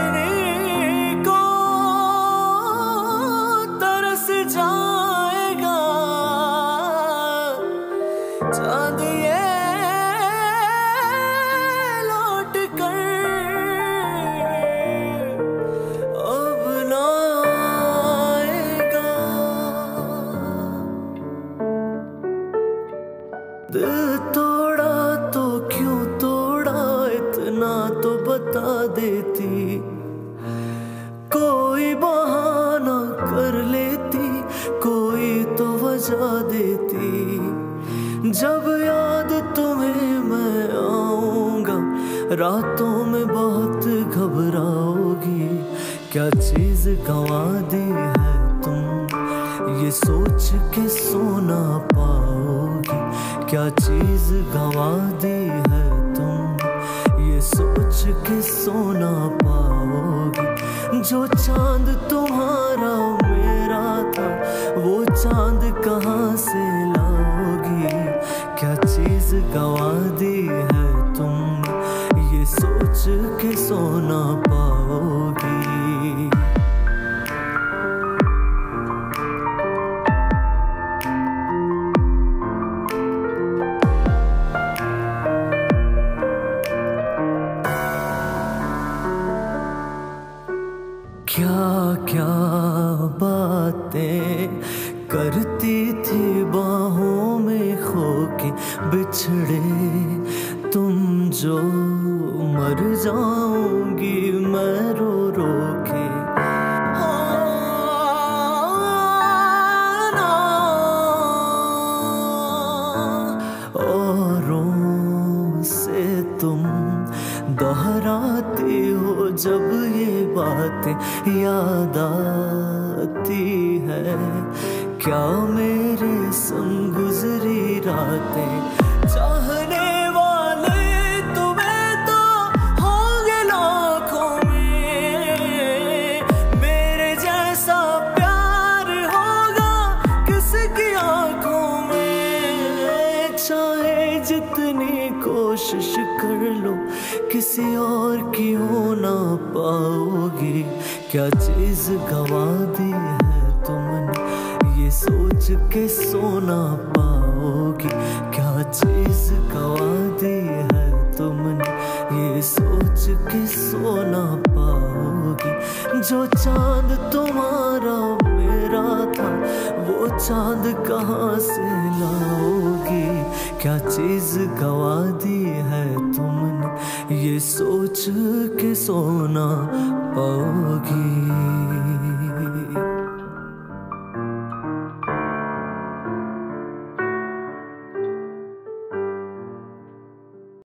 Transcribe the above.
चांदनी को तरस जाएगा चांद ये लौट कर अब ना आएगा। दिल तोड़ा तो क्यों तोड़ा इतना तो बता देती, कोई बहाना कर लेती, कोई तो वजह देती। जब याद तुम्हें मैं आऊंगा रातों में बहुत घबराओगी, क्या चीज गंवा दी है तुम ये सोच के सोना पाओगी, क्या चीज गंवा दी है तुम ये सोच के सोना पाओगी। जो चांद तुम्हारा मेरा था वो चांद कहाँ से लाओगी, क्या चीज गंवा दी है तुम ये सोच के सोना पाओगी। क्या क्या बातें करती थी बाहों में खो के बिछड़े तुम, जो मर जाऊंगी मैं रो रो के। औरों से तुम दोहराती हो जब ये बातें याद आती है, क्या मेरे संग गुजरी रातें। चाहने वाले तुम्हें तो होंगे लाखों में, मेरे जैसा प्यार होगा किसकी आंखों में। चाहे जितनी कोशिश कर लो किसी और की हो ना पाओगी, क्या चीज गंवा दी है तुमने ये सोच के सोना पाओगी, क्या चीज गंवा दी है तुमने ये सोच के सोना पाओगी। जो चांद तुम्हारा मेरा था वो चांद कहाँ से लाओगी, क्या चीज गंवा दी है तुमने ये सोच के सोना पाओगी।